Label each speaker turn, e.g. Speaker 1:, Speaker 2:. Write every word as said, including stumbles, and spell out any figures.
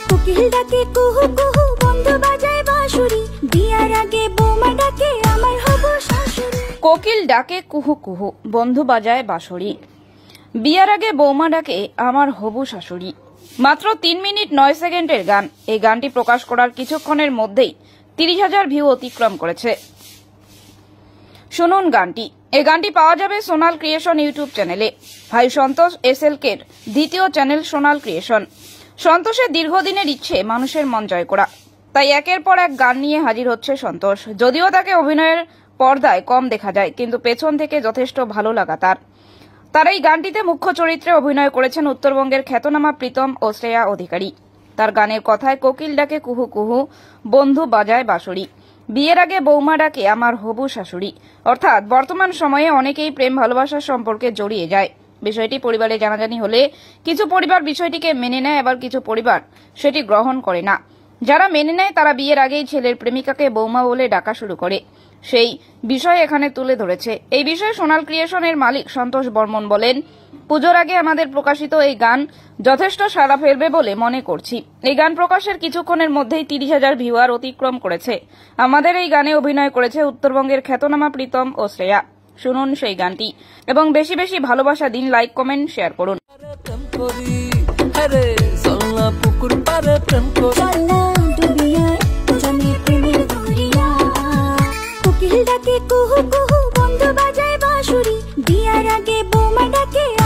Speaker 1: কোকিল ডাকে কুহু কুহু, বন্ধু বাজায় বাঁশুরি, বিয়ার আগে বৌমা ডাকে আমার হবু শাশুড়ি।
Speaker 2: কোকিল ডাকে কুহু কুহু, বন্ধু বাজায় বাঁশুরি, বিয়ার আগে বৌমা ডাকে আমার হবু শাশুড়ি। মাত্র তিন মিনিট নয় সেকেন্ডের গান। এই গানটি প্রকাশ করার কিছুক্ষণের মধ্যেই তিরিশ হাজার ভিউ অতিক্রম করেছে। শুনুন গানটি। এই গানটি পাওয়া যাবে সোনাল ক্রিয়েশন ইউটিউব চ্যানেলে। ভাই সন্তোষ এস এল কের দ্বিতীয় চ্যানেল সোনাল ক্রিয়েশন। সন্তোষের দীর্ঘদিনের ইচ্ছে মানুষের মন জয় করা, তাই একের পর এক গান নিয়ে হাজির হচ্ছে সন্তোষ। যদিও তাকে অভিনয়ের পর্দায় কম দেখা যায়, কিন্তু পেছন থেকে যথেষ্ট ভালো লাগা তার। তার এই গানটিতে মুখ্য চরিত্রে অভিনয় করেছেন উত্তরবঙ্গের খ্যাতনামা প্রীতম ও শ্রেয়া অধিকারী। তার গানের কথায় কোকিল ডাকে কুহু কুহু, বন্ধু বাজায় বাঁশুরি, বিয়ের আগে বৌমা ডাকে আমার হবু শাশুড়ি। অর্থাৎ বর্তমান সময়ে অনেকেই প্রেম ভালোবাসার সম্পর্কে জড়িয়ে যায়। বিষয়টি পরিবারে জানাজানি হলে কিছু পরিবার বিষয়টিকে মেনে নেয়, আবার কিছু পরিবার সেটি গ্রহণ করে না। যারা মেনে নেয় তারা বিয়ের আগেই ছেলের প্রেমিকাকে বৌমা বলে ডাকা শুরু করে। সেই বিষয় এখানে তুলে ধরেছে। এই বিষয়ে সোনাল ক্রিয়েশনের মালিক সন্তোষ বর্মন বলেন, পুজোর আগে আমাদের প্রকাশিত এই গান যথেষ্ট সাড়া ফেলবে বলে মনে করছি। এই গান প্রকাশের কিছুক্ষণের মধ্যেই তিরিশ হাজার ভিউয়ার অতিক্রম করেছে। আমাদের এই গানে অভিনয় করেছে উত্তরবঙ্গের খ্যাতনামা প্রীতম ও শ্রেয়া। শুনুন সেই গানটি এবং বেশি বেশি ভালোবাসা দিন, লাইক কমেন্ট শেয়ার করুন।
Speaker 1: কোকিল ডাকে কুহু কুহু, বন্ধু বাজায় বাঁশুরি, বিয়ার আগে বৌমা ডাকে